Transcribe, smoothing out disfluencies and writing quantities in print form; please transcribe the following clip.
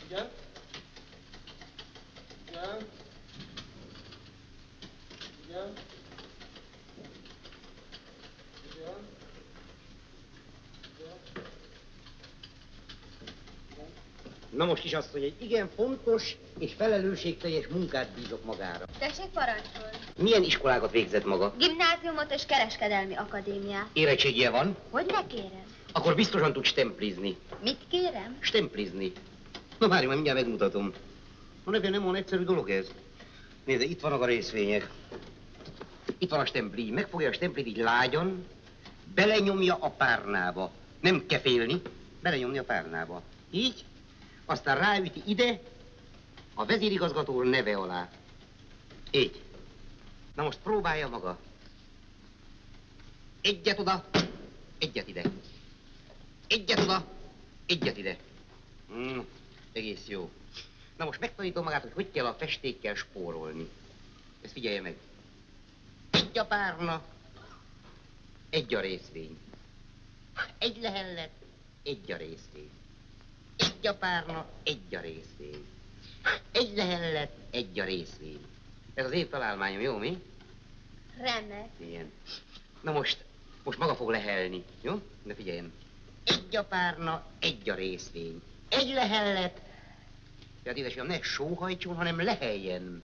Igen. Igen. Igen. Igen. Na most is azt, hogy egy igen fontos és felelősségteljes munkát bízok magára. Tessék parancsolni. Milyen iskolákat végzett maga? Gimnáziumot és kereskedelmi akadémiát. Érettségije van? Hogy ne kérem? Akkor biztosan tud stemplizni. Mit kérem? Stemplizni. Na várj, már mindjárt megmutatom. Nem olyan egyszerű dolog ez. Nézd, itt vannak a részvények. Itt van a stempli. Megfogja a stemplit így lágyan, belenyomja a párnába. Nem kell félni, belenyomni a párnába. Így, aztán ráüti ide, a vezérigazgató neve alá. Így. Na most próbálja maga. Egyet oda, egyet ide. Egyet oda, egyet ide. Egész jó. Na most megtanítom magát, hogy kell a festékkel spórolni. Ezt figyelje meg. Egy a párna, egy a részvény. Egy lehellet, egy a részvény. Egy a párna, egy a részvény. Egy lehellet, egy a részvény. Ez az én találmányom, jó mi? Remek. Igen. Na most maga fog lehelni, jó? De figyeljen. Egy a párna, egy a részvény. Egy lehellet. Tehát édesem, ne sóhajtson, hanem leheljen.